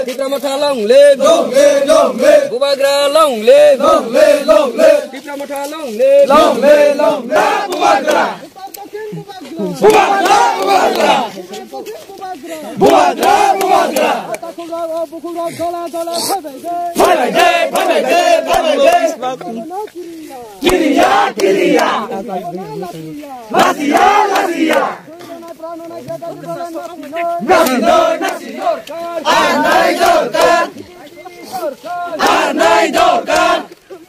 Tiếp ra một thang lông lên, bù bạc ra lông lên, tiếp ra một thang lông lên, bù bạc ra, bù bạc ra, bù bạc ra. Kiriya, Lasia. Anai dorkan.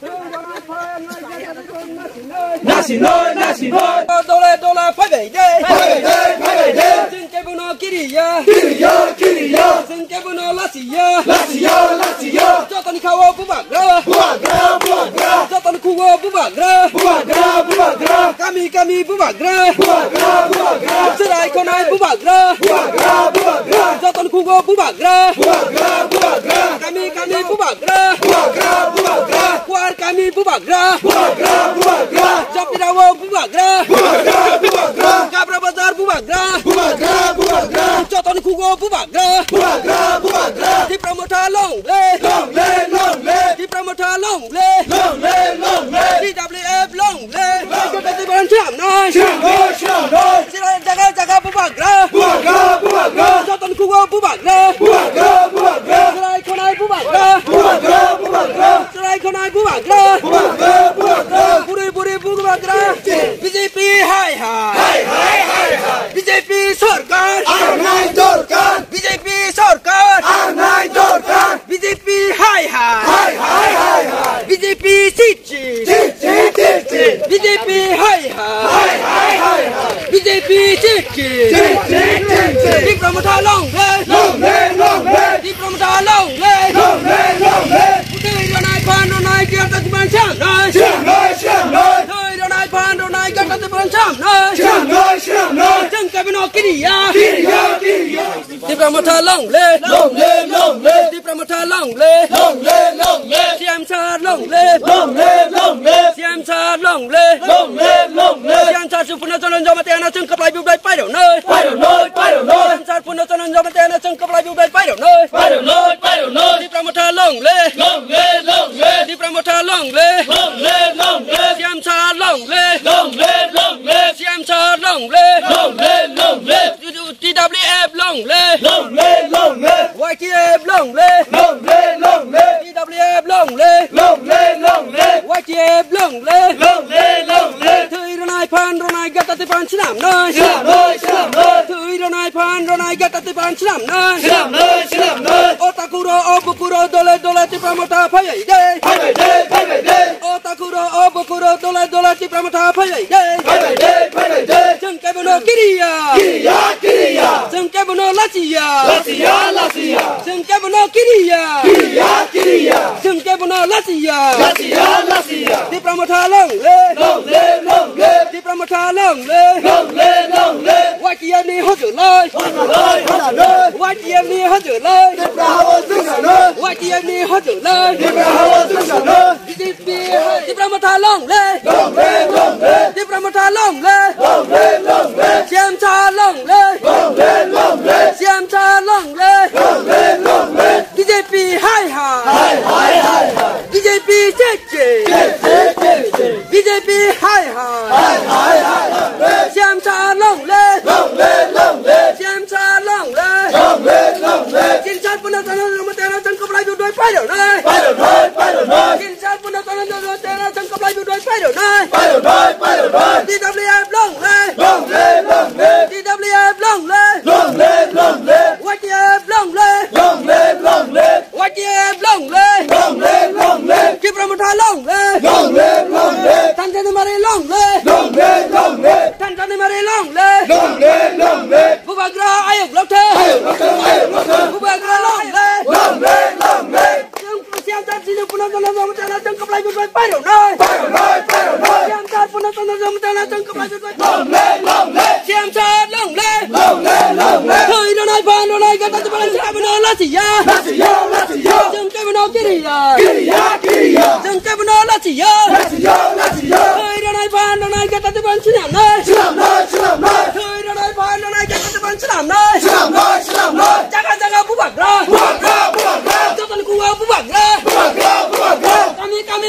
Nasi noi. Dola phải về đây. Xin cái bữa nó Kiriya. Xin cái bữa nó Lasia. Cho tao đi khao bù bạc ra. Cho tao đi khao bù bạc ra. Kami bù bạc ra. Sẽ lại con ai bù bạc ra. Cho tao đi khao bù bạc ra. Kami bù bạc ra. Kuar kami bù bạc ra. Japi rawo bù bạc ra. Kabra bazar bù bạc ra. Cho tao đi khao bù bạc ra. Tiếp ra một thang lông lên. Tiếp ra một thang lông lên. DWF lông lên. Cho tao đi bán chạm này. Jaga bù bạc ra. Cho tao đi khao bù bạc ra. Con ai bù bạc ra. Con ai bù bạc ra. Buri bù bạc ra. BJP hai. BJP sarkar. BJP sarkar. BJP hai. BJP chichi. BJP hai. BJP chichi. Tiếp ra một thang lông lên. Tiếp ra một thang lông lên. Thời rồi này phan rồi này kia ta bán chạm này. Thời rồi này phan rồi này kia ta bán chạm này. Chẳng cái bên nó Kiriya. Tiếp ra một thang lông lên. Tiếp ra một thang lông lên. Xem xa lông lên. Xem xa lông lên. Xem xa sự phun nó cho nên do mà tên nó chẳng cấp lại biểu đây phải đâu nơi. Xem xa phun nó cho nên do mà tên nó chẳng cấp lại biểu đây phải đâu nơi. Tiếp ra một thang lông lên. Tiếp ra một thang lông lên. Xem xa lông lên. Xem xa lông lên. TWF lông lên. YTF lông lên. TWF lông lên. YTF lông lên. Thời rồi này phan rồi này gạt tay phan chạm nơi. Thời rồi này phan rồi này gạt tay phan chạm nơi. Otakuro obukuro dole tiếp ra một thang phải vậy đây. Otakuro obukuro dole tiếp ra một thang phải vậy đây. Chẳng cái bên nó Kiriya. Chẳng cái bên nó Lasia. Chẳng cái bên nó Kiriya. Chẳng cái bên nó Lasia. Tiếp ra một thang lông lên. Tiếp ra một thang lông lên. YTF đi hốt trở lên. YTF đi hốt trở lên. YTF đi hốt trở lên. Tiếp ra một thang lông lên. Tiếp ra một thang lông lên. Xem xa lông lên. Xem xa lông lên. BJP hai. BJP chết. BJP hai. Xem xa lông lên. Xem xa lông lên. Chính sát phun nó cho nên mà tên nó chẳng cấp lại biểu đối phải đâu nơi. Chính sát phun nó cho nên mà tên nó chẳng cấp lại biểu đối phải đâu nơi. DWF lông lên. DWF lông lên. YTF lông lên. YTF lông lên. Tiếp ra một thang lông lên. Thanh chân mà đi lông lên. Thanh chân mà đi lông lên. Bù bạc ra ai lốc thế. Bù bạc ra lông lên. Xem ta chỉ được phun nó cho nên mà tên nó chẳng cấp lại biểu đối phải đâu nơi. Xem ta phun nó cho nên mà tên nó chẳng cấp lại biểu đối phải đâu nơi. Xem xa lông lên. Thời rồi này phan rồi này gạt tay phan chạm bên nó Lasia. Chẳng cái bên nó Kiriya. Chẳng cái bên nó Lasia. Thời rồi này phan rồi này gạt tay phan chạm nơi. Thời rồi này phan rồi này gạt tay phan chạm nơi. Jaga bù bạc ra.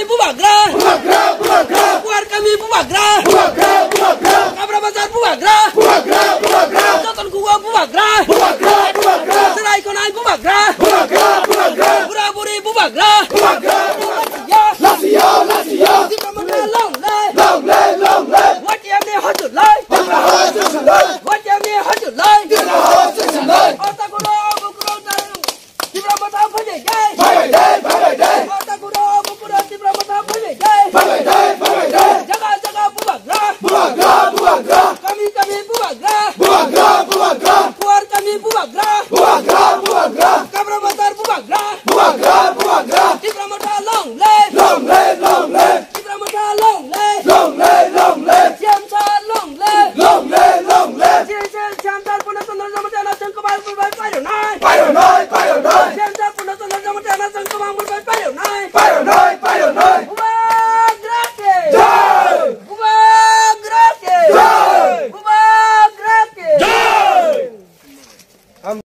bubagra. Bubagra, bubagra. Puar kami bubagra. Bubagra, bubagra. Kabra bazar bubagra. Bubagra, bubagra. Joton kuwa bubagra. Bubagra, bubagra. Serai konai bubagra. Bubagra, bubagra. Pura-puri bubagra. Bubagra, Lasia. Lasia, lasia. Di Pramodha long lay. Long lay, long lay. What em ne hot lay. Hãy subscribe cho kênh Ghiền Mì Gõ để không bỏ lỡ What em ne hot lay. những video hấp dẫn. Otakuro bukuro taru. Di Pramodha phơi jai. Phải vậy đấy, phải vậy đấy. Otakuro bukuro Di Pramodha phơi jai. Phải vậy đấy, phải vậy đấy. Jaga jaga bubagra. Bubagra, bubagra. Kami kami bubagra. Bubagra, bubagra. Puar kami bubagra. Bubagra, bubagra. Kabra bazar bubagra. Bubagra, bubagra. Di Pramodha long lay. Long lay, long lay. Di Pramodha long lay. Long lay, long lay. Siam sa long lay. Long lay, long lay. Siam sa punna sandar jamatana sangkabal bulbai payo nai. Phải rồi nói, phải rồi nói. Siam sa punna sandar jamatana sangkabal bulbai payo nai. Phải rồi nói, phải rồi nói.